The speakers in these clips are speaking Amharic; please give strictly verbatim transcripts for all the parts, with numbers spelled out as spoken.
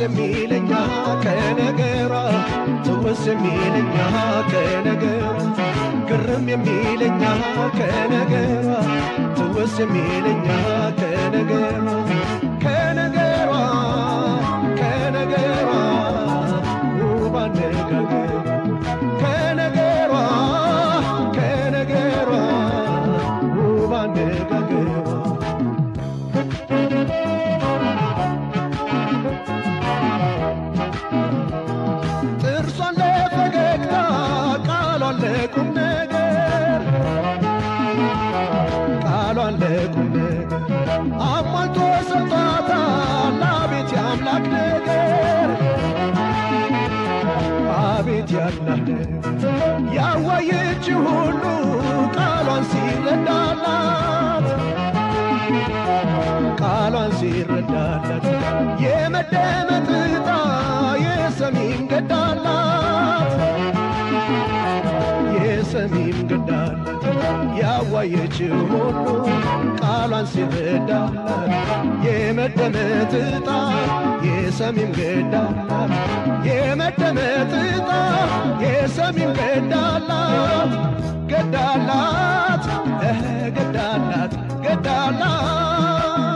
የሚለኛ ከነገሯ ትውስ የሚለኛ ከነገሯ ግርም የሚለኛ ከነገሯ ትውስ የሚለኛ ከነገሯ ከነገሯ ከነገሯ ውብ አነጋገሯ ከነገሯ ከነገሯ ውብ አነጋገሯ ጥርሷን ለፈገግታ ቃሏን ለቁም ነገር ቃሏን ለቁም ነገር አሟልቶ ሰጥቷታል አቤት የአምላክ ነገር አቤት ያላህ ያዋየች ሁሉ ቃሏን ሲረዳላት ቃሏን ሲረዳላት የመደመጥ ዕጣ የሰሚም ገዳላት የሰሚም ገዳላት ያዋየች ሁሉ ቃሏን ሲረዳላት የመደመጥ ዕጣ የሰሚም ገዳላት የመደመጥ ዕጣ የሰሚም ገዳላት ገዳላት እህ ገዳላት ገዳላት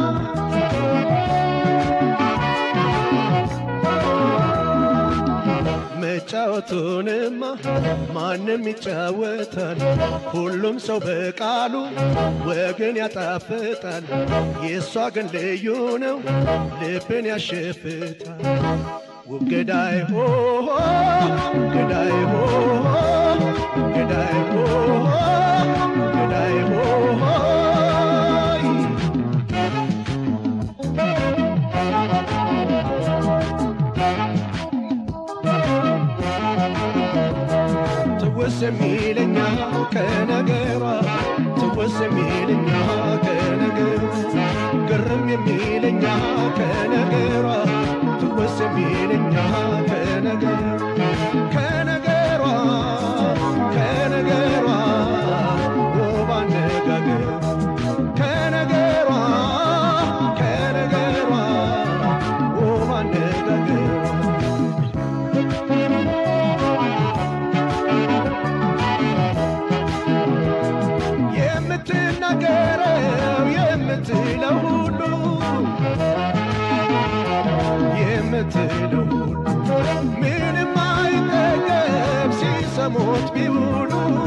መጫወቱንማ ማንም ይጫወታል ሁሉም ሰው በቃሉ ወግን ያጣፍጣል የሷ ግን ልዩ ነው ልብን ያሸፍታል ውብገዳይ ሆ ገዳይ ሆ ገዳይ ሆ ገዳይ ሆ ትውስ የሚለኛ ከነገሯ ትውስ የሚለኛ ከነገሯ ግርም የሚለኛ ከነገሯ ትውስ የሚለኛ ከነገሯ ከነገሯ ከነገሯ ውብ አነጋገሯ ከነገሯ ከነገሯ ውብ አነጋገሯ የምትናገረው የምትለው ሁሉ የምትለው ሁሉ ምንም አይጠገብ ሲሰሙት ቢውሉ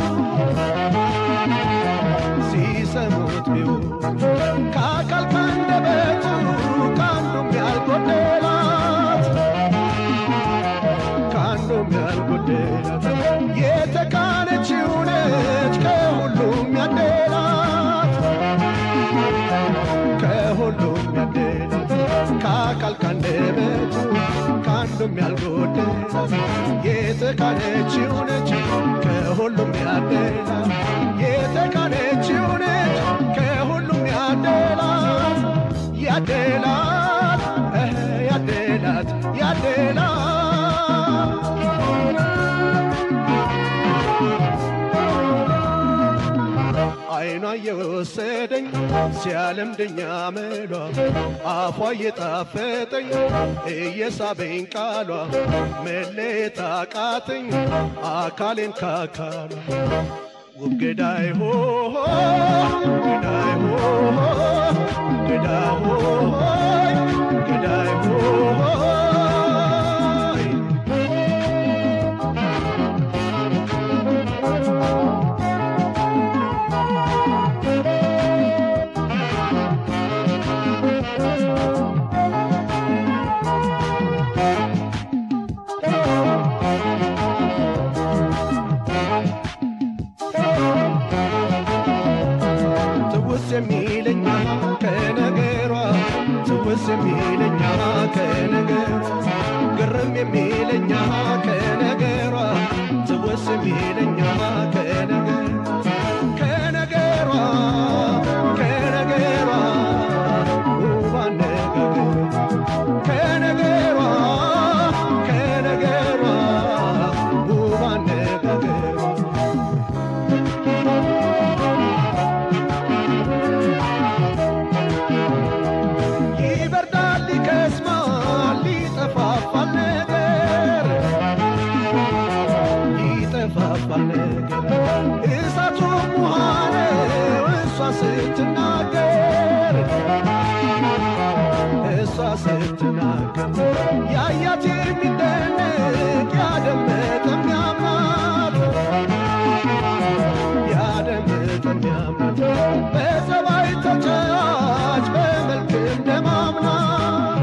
ሲሰሙት ቢውሉ ከአካል ካንደበቱ ካንዱም ያልጎደላት ካንዱም ያልጎደላት የተካነችው ነች ከሁሉም ያደላት ከሁሉም ያደላት ከአካል ካንደበቱ ካንዱም ያልጎደላት የተካነችው ነች ከሁሉም ያደላት የተካነችው ነች ከሁሉም ያደላት ያደላት እህ ያደላት ያደላት አይኗ የወሰደኝ ሲያለምደኛ መሏ አፏ የጣፈጠኝ እየሳበኝ ቃሏ መለየት አቃተኝ አካሌን ካካሏ ውብገዳይ ሆ ገዳይ ሆ ገዳይ ሆ ገዳይ ሆ የሚለኛ ከነገሯ ትውስ የሚለኛ ከነገሯ ግርም የሚለኛ ከነገሯ ትውስ የሚለኛ ከነገሯ ከነገሯ ከነገሯ ውብ አነጋገሯ ከነገሯ ከነገሯ ውብ አነጋገሯ ስትናገር ያያት የሚደነቅ ያደመጠ የሚያምናት ያደመጠ የሚያምናት በጸባይ ተጫዋች በመልክ እንደማምናት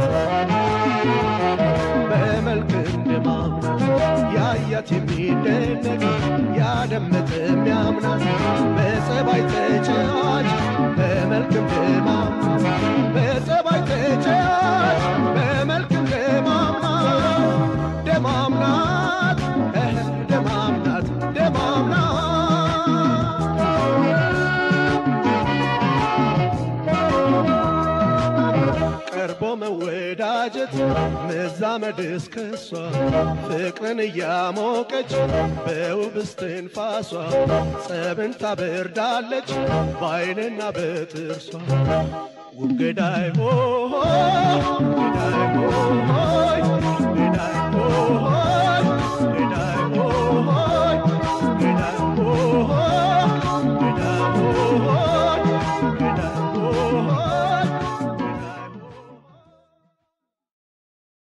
በመልክ እንደማምናት ያያት የሚደነቅ ያደመጠ የሚያምናት በጸባይ ተጫዋች በመልክ እንደማምናት በጸባይ ተጫዋች በመልክ እንደማምናት ደማምናት ደማምናት ደማምናት ቀርቦ መወዳጀት መዛመድ እስከሷ ፍቅርን እያሞቀች በውብ እስትንፋሷ ጸብን ታበርዳለች በዓይንና በጥርሷ ውብ ገዳይ ሆይ ገዳይ ሆይ